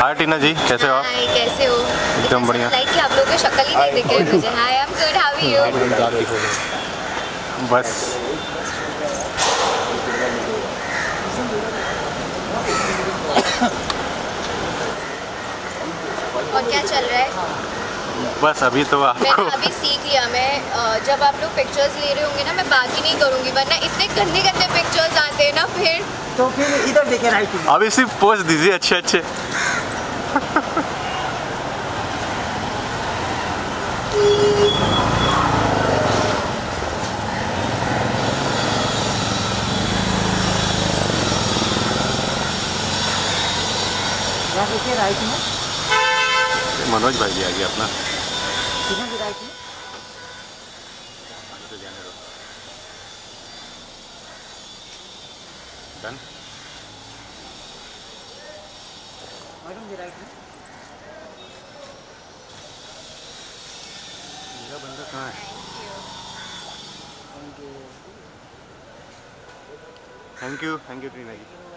हाय टीना जी, कैसे हो आप? हाय, कैसे हो? एकदम बढ़िया। लाइक कि आप लोगों की शक्ल ही नहीं दिख रही मुझे। Hi, I am good, how are you? बस और क्या चल रहा है? बस अभी तो आपको मैंने अभी सीख लिया, मैं जब आप लोग पिक्चर्स ले रहे होंगे ना, मैं बाकी नहीं करूँगी, वरना इतने गंदे गंदे पिक्चर्स आते हैं ना फिर इधर देखे राइट में। अभी सिर्फ पोस्ट दीजिए अच्छे अच्छे। देखिए राइट में। मनोज भाई भी आ गया अपना। किधर की राइट में? डन। मैडम जी राइट में। मेरा बंदा कहाँ है? Thank you Tina ji.